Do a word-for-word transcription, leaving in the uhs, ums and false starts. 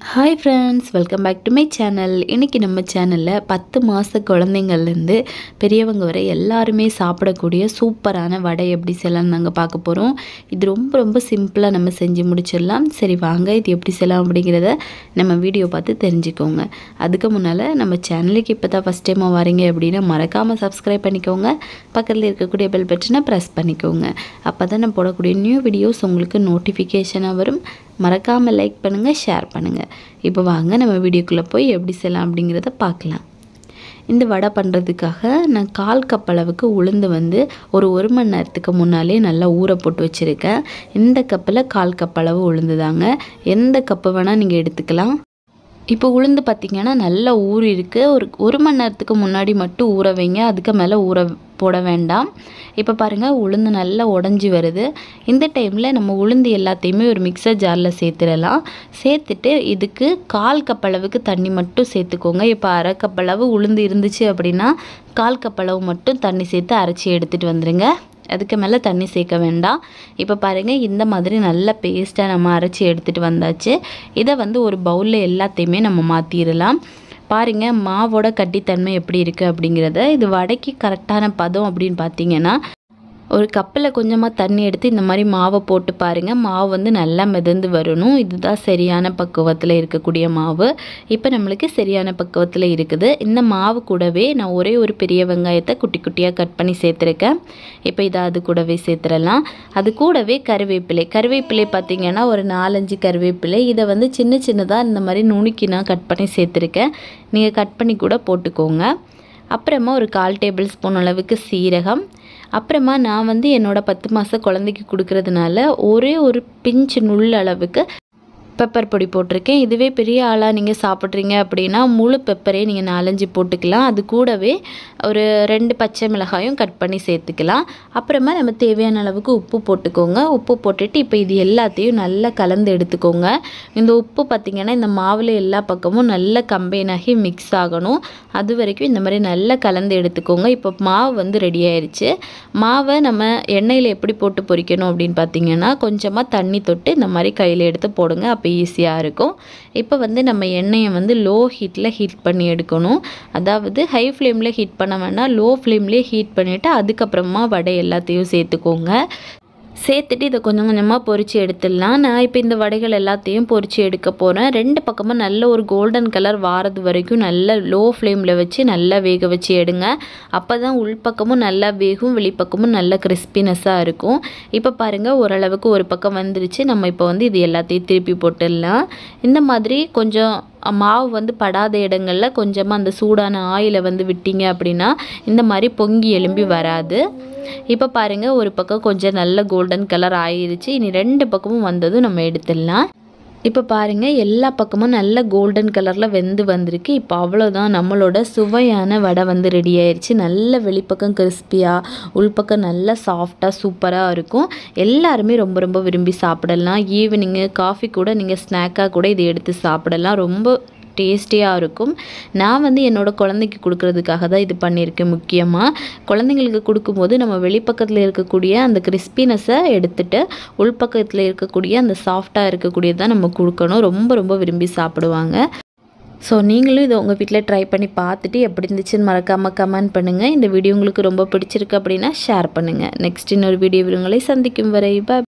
Hi friends, welcome back to my channel. இன்னைக்கு நம்ம சேனல்ல பத்து மாச குழந்தைங்கள்ல இருந்து பெரியவங்க வரை எல்லாரும் சாப்பிடக்கூடிய சூப்பரான வடை எப்படி செய்யலாம் நாங்க பார்க்க போறோம். இது ரொம்ப ரொம்ப சிம்பிளா நம்ம செஞ்சு முடிச்சிடலாம். சரி வாங்க இது எப்படி செய்யலாம் அப்படிங்கறத நம்ம வீடியோ பார்த்து தெரிஞ்சுக்கோங்க. அதுக்கு முன்னால நம்ம சேனலுக்கு இப்பதான் ஃபர்ஸ்ட் டைம் வரீங்க அப்படினா மறக்காம Subscribe பண்ணிக்கோங்க. பக்கத்துல இருக்கக்கூடிய பெல் பட்டனை பிரஸ் பண்ணிக்கோங்க. அப்பதான் நான் போடக்கூடிய நியூ வீடியோஸ் உங்களுக்கு நோட்டிஃபிகேஷனா வரும். மறக்காம லைக் பண்ணுங்க ஷேர் பண்ணுங்க. இப்போ வாங்க நம்ம வீடியோக்குள்ள போய் எப்படி செய்யலாம் அப்படிங்கறத பார்க்கலாம். இந்த வடை பண்றதுக்காக நான் கால் கப் அளவுக்கு உளுந்து வந்து ஒரு ஒரு மணி நேரத்துக்கு முன்னாலே நல்லா ஊற போட்டு வச்சிருக்கேன். இந்த கப்ல கால் கப் அளவு உளுந்து தாங்க. எந்த கப் வேணா நீங்க எடுத்துக்கலாம். இப்போ உளுந்து பாத்தீங்கன்னா நல்லா ஊறி இருக்கு. ஒரு ஒரு மணி நேரத்துக்கு முன்னாடி மட்டும் ஊற வைங்க. அதுக்கு மேல ஊற போட வேண்டாம். இப்போ பாருங்க உளுந்து நல்லா உடைஞ்சு வருது. இந்த டைம்ல நம்ம உளுந்து எல்லாத்தையுமே ஒரு மிக்ஸர் ஜார்ல சேர்த்துறலாம். சேர்த்துட்டு இதுக்கு கால் கப் அளவுக்கு தண்ணி மட்டும் சேர்த்துக்கோங்க. இப்போ அரை கப் அளவு உளுந்து இருந்துச்சு அப்படினா கால் கப் அளவு மட்டும் தண்ணி சேர்த்து அரைச்சி எடுத்துட்டு வந்துருங்க. அதுக்கு மேல தண்ணி சேர்க்க வேண்டாம். இப்போ பாருங்க இந்த மாதிரி நல்ல பேஸ்டா நம்ம அரைச்சி எடுத்துட்டு வந்தாச்சு. இத வந்து ஒரு பவுல்ல எல்லாத்தையுமே நம்ம மாத்திரலாம். பாருங்க மாவோட கட்டித்தன்மை எப்படி இருக்கு அப்படிங்கறத. இது வடைக்கு கரெக்ட்டான பதம் அப்படினு பாத்தீங்கன்னா ஒரு கப்ல கொஞ்சமா தண்ணி எடுத்து இந்த மாதிரி மாவை போட்டு பாருங்க. மாவு வந்து நல்லா மிதந்து வரணும். இதுதான் சரியான பக்குவத்துல இருக்கக்கூடிய மாவு. இப்போ நமக்கு சரியான பக்குவத்துல இருக்குது. இந்த மாவு கூடவே நான் ஒரே ஒரு பெரிய வெங்காயத்தை குட்டி குட்டியா கட் பண்ணி சேர்த்திருக்கேன். இப்போ இத அது கூடவே சேர்த்துறலாம். அது கூடவே கறிவேப்பிலை. கறிவேப்பிலை பாத்தீங்கன்னா ஒரு நாலு அஞ்சு கறிவேப்பிலை. இத வந்து சின்ன சின்னதா இந்த மாதிரி நுணுக்கி நான் கட் பண்ணி சேர்த்திருக்கேன். நீங்க கட் பண்ணி கூட போட்டுக்கோங்க. அப்புறமா ஒரு கால் டேபிள் ஸ்பூன் அளவுக்கு சீரகம். அப்புறமா நான் வந்து என்னோட பத்து மாச குழந்தைக்கு கொடுக்கிறதுனால ஒரே ஒரு பிஞ்ச் நுள் அளவுக்கு பெப்பர் பொடி போட்டிருக்கேன். இதுவே பெரிய ஆளா நீங்க சாப்பிட்றீங்க அப்படினா முழு பெப்பரே நீங்க நாலு அஞ்சு போட்டுக்கலாம். அது கூடவே ஒரு ரெண்டு பச்சை மிளகாயும் கட் பண்ணி சேர்த்துக்கலாம். அப்புறமா நம்ம தேவையான அளவுக்கு உப்பு போட்டுக்கோங்க. உப்பு போட்டுட்டு இப்போ இது எல்லாத்தையும் நல்லா கலந்து எடுத்துக்கோங்க. இந்த உப்பு பாத்தீங்கன்னா இந்த மாவுல எல்லா பக்கமும் நல்லா கம்பைன் ஆகி மிக்ஸ் ஆகணும். அது வரைக்கும் இந்த மாதிரி நல்லா கலந்து எடுத்துக்கோங்க. இப்போ மாவு வந்து ரெடி ஆயிருச்சு. மாவை நம்ம எண்ணெயில எப்படி போட்டு பொரிக்கணும் அப்படினு பாத்தீங்கன்னா கொஞ்சமா தண்ணி தொட்டு இந்த மாதிரி கையில எடுத்து போடுங்க. அப்ப ஈஸியா இருக்கும். இப்போ வந்து நம்ம எண்ணெயை வந்து லோ ஹீட்ல ஹீட் பண்ணி எடுக்கணும். அதாவது ஹை ஃப்ளேம்ல ஹீட் பண்ண வேண்டாம். லோ ஃப்ளேம்லயே ஹீட் பண்ணிட்டு அதுக்கு அப்புறமா வடை எல்லாத்தையும் சேர்த்துக்கோங்க. சேர்த்துட்டு இத கொஞ்சம் கொஞ்சமா பொரிச்சு எடுத்துடலாம். நான் இப்போ இந்த வடைகள் எல்லாத்தையும் பொரிச்சு எடுக்க போறேன். ரெண்டு பக்கமும் நல்ல ஒரு கோல்டன் கலர் வாரது வரைக்கும் நல்ல லோ ஃப்ளேம்ல வச்சு நல்லா வேக வச்சு எடுங்க. அப்பதான் உள்பக்கமும் நல்லா வேகும், வெளிப்பக்கமும் நல்ல கிறிஸ்பினஸா இருக்கும். இப்போ பாருங்க ஓரளவுக்கு ஒரு பக்கம் வந்துருச்சு. நம்ம இப்போ வந்து இது எல்லாத்தையும் திருப்பி போட்டுடலாம். இந்த மாதிரி கொஞ்சம் மாவு வந்து படாத இடங்கள்ல கொஞ்சமா அந்த சூடான ஆயிலை வந்து விட்டீங்க அப்படினா இந்த மாதிரி பொங்கி எழும்பி வராது. இப்போ பாருங்க ஒரு பக்கம் கொஞ்சம் நல்ல கோல்டன் கலர் ஆயிருச்சு. இனி ரெண்டு பக்கமும் வந்ததும் நம்ம எடுத்துடலாம். இப்போ பாருங்க எல்லா பக்கமும் நல்ல கோல்டன் கலர்ல வெந்து வந்திருக்கு. இப்போ அவ்வளவுதான் நம்மளோட சுவையான வடை வந்து ரெடி ஆயிருச்சு. நல்ல வெளிப்பக்கம் கிறிஸ்பியா, உள்பக்கம் நல்ல சாஃப்டா சூப்பரா இருக்கும். எல்லாரும் ரொம்ப ரொம்ப விரும்பி சாப்பிடலாம். ஈவினிங் காஃபி கூட நீங்க ஸ்நாக்கா கூட இதை எடுத்து சாப்பிடலாம். ரொம்ப டேஸ்டியா இருக்கும். நான் வந்து என்னோட குழந்தைக்கு கொடுக்கிறதுக்காக தான் இது பண்ணியிருக்கேன். முக்கியமா குழந்தைங்களுக்கு கொடுக்கும்போது நம்ம வெளிப்பக்கத்துல இருக்கக்கூடிய அந்த கிறிஸ்பினஸை எடுத்துட்டு உள்பக்கத்துல இருக்கக்கூடிய அந்த சாஃப்டா இருக்கக்கூடியதை நம்ம கொடுக்கணும். ரொம்ப ரொம்ப விரும்பி சாப்பிடுவாங்க. ஸோ நீங்களும் இதை உங்கள் வீட்டில் ட்ரை பண்ணி பார்த்துட்டு எப்படி இருந்துச்சுன்னு மறக்காமல் கமெண்ட் பண்ணுங்கள். இந்த வீடியோ உங்களுக்கு ரொம்ப பிடிச்சிருக்கு அப்படின்னா ஷேர் பண்ணுங்கள். நெக்ஸ்ட் இன்னொரு வீடியோ உங்களை சந்திக்கும் வரை பாய்.